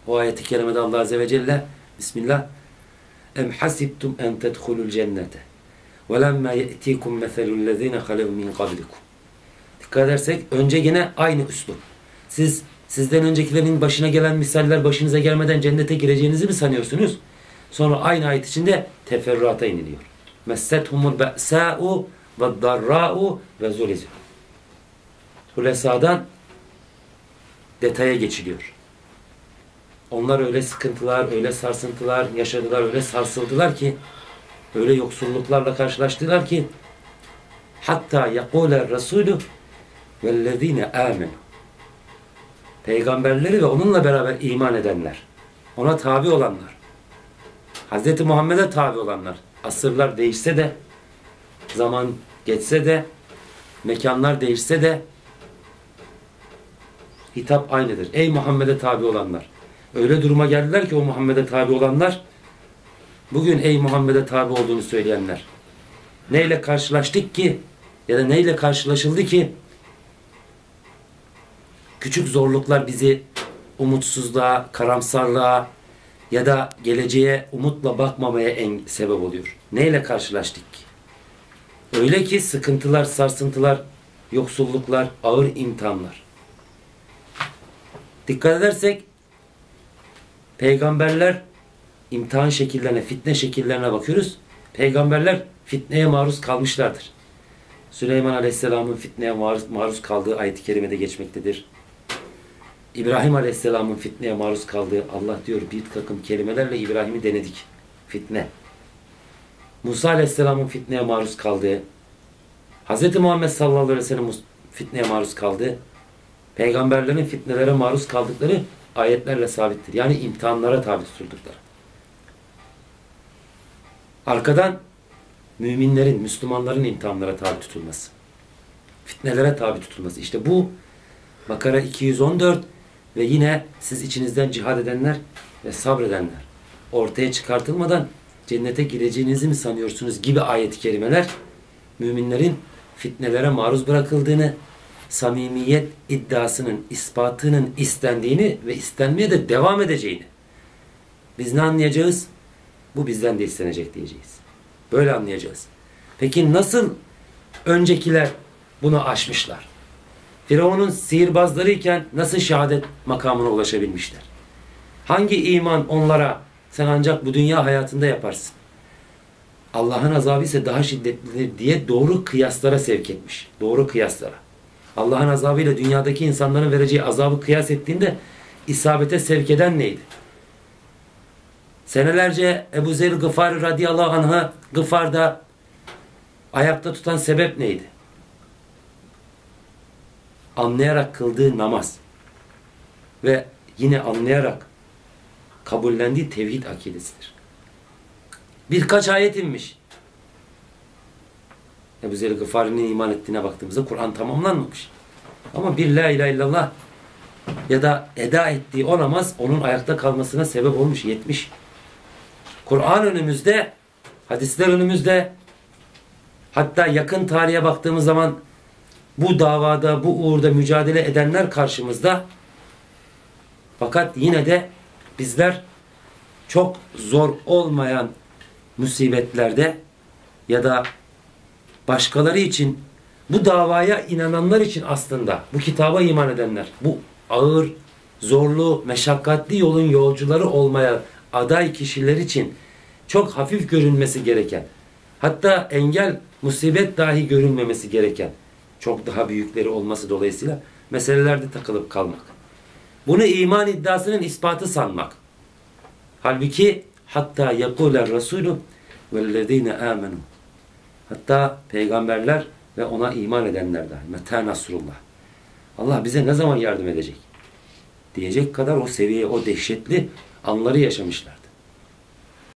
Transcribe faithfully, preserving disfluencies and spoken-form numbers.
O ayeti kerimede Allah Azze ve Celle Bismillah Em hasibtum en tedhulul cennete ve lemma ye'tikum meselul lezine halev min kablikum. Dikkat edersek önce yine aynı üslup. Siz sizden öncekilerin başına gelen misaller başınıza gelmeden cennete gireceğinizi mi sanıyorsunuz? Sonra aynı ayet içinde teferruata iniliyor. Messethumul be'sâ'u ve darrâ'u ve zulizû. Hulesa'dan detaya geçiliyor. Onlar öyle sıkıntılar, öyle sarsıntılar yaşadılar, öyle sarsıldılar ki, öyle yoksulluklarla karşılaştılar ki hatta yakûle rasûlü vellezîne âmenû. Peygamberleri ve onunla beraber iman edenler, ona tabi olanlar, Hz. Muhammed'e tabi olanlar, asırlar değişse de, zaman geçse de, mekanlar değişse de hitap aynıdır. Ey Muhammed'e tabi olanlar. Öyle duruma geldiler ki o Muhammed'e tabi olanlar, bugün ey Muhammed'e tabi olduğunu söyleyenler, neyle karşılaştık ki ya da neyle karşılaşıldı ki küçük zorluklar bizi umutsuzluğa, karamsarlığa ya da geleceğe umutla bakmamaya en sebep oluyor. Neyle karşılaştık ki? Öyle ki sıkıntılar, sarsıntılar, yoksulluklar, ağır imtihanlar. Dikkat edersek peygamberler imtihan şekillerine, fitne şekillerine bakıyoruz. Peygamberler fitneye maruz kalmışlardır. Süleyman Aleyhisselam'ın fitneye maruz, maruz kaldığı ayet-i kerimede geçmektedir. İbrahim Aleyhisselam'ın fitneye maruz kaldığı, Allah diyor bir takım kelimelerle İbrahim'i denedik. Fitne. Musa Aleyhisselam'ın fitneye maruz kaldığı, Hz. Muhammed sallallahu aleyhi ve sellem fitneye maruz kaldığı, peygamberlerin fitnelere maruz kaldıkları ayetlerle sabittir. Yani imtihanlara tabi tutuldukları. Arkadan müminlerin, Müslümanların imtihanlara tabi tutulması. Fitnelere tabi tutulması. İşte bu Bakara iki yüz on dört ve yine siz içinizden cihad edenler ve sabredenler ortaya çıkartılmadan cennete gireceğinizi mi sanıyorsunuz gibi ayet-i kerimeler müminlerin fitnelere maruz bırakıldığını, samimiyet iddiasının, ispatının istendiğini ve istenmeye de devam edeceğini. Biz ne anlayacağız? Bu bizden de istenecek diyeceğiz. Böyle anlayacağız. Peki nasıl öncekiler bunu aşmışlar? Firavun'un sihirbazları iken nasıl şehadet makamına ulaşabilmişler? Hangi iman onlara sen ancak bu dünya hayatında yaparsın, Allah'ın azabı ise daha şiddetlidir diye doğru kıyaslara sevk etmiş. Doğru kıyaslara. Allah'ın azabıyla dünyadaki insanların vereceği azabı kıyas ettiğinde isabete sevk eden neydi? Senelerce Ebu Zer Gıfari radıyallahu anh'ı Gıfar'da ayakta tutan sebep neydi? Anlayarak kıldığı namaz ve yine anlayarak kabullendiği tevhid akidesidir. Birkaç ayet inmiş. Ebu Zer Gıfari'nin iman ettiğine baktığımızda Kur'an tamamlanmamış. Ama bir la ilahe illallah ya da eda ettiği o namaz onun ayakta kalmasına sebep olmuş, yetmiş. Kur'an önümüzde, hadisler önümüzde, hatta yakın tarihe baktığımız zaman bu davada, bu uğurda mücadele edenler karşımızda. Fakat yine de bizler çok zor olmayan musibetlerde ya da başkaları için, bu davaya inananlar için aslında, bu kitaba iman edenler, bu ağır, zorlu, meşakkatli yolun yolcuları olmaya aday kişiler için çok hafif görünmesi gereken, hatta engel, musibet dahi görünmemesi gereken, çok daha büyükleri olması dolayısıyla meselelerde takılıp kalmak. Bunu iman iddiasının ispatı sanmak. Halbuki hatta yakûler rasûlü vellezîne âmenû. Hatta peygamberler ve ona iman edenler dahi. Metâ nasrullah. Allah bize ne zaman yardım edecek? Diyecek kadar o seviye, o dehşetli anları yaşamışlar.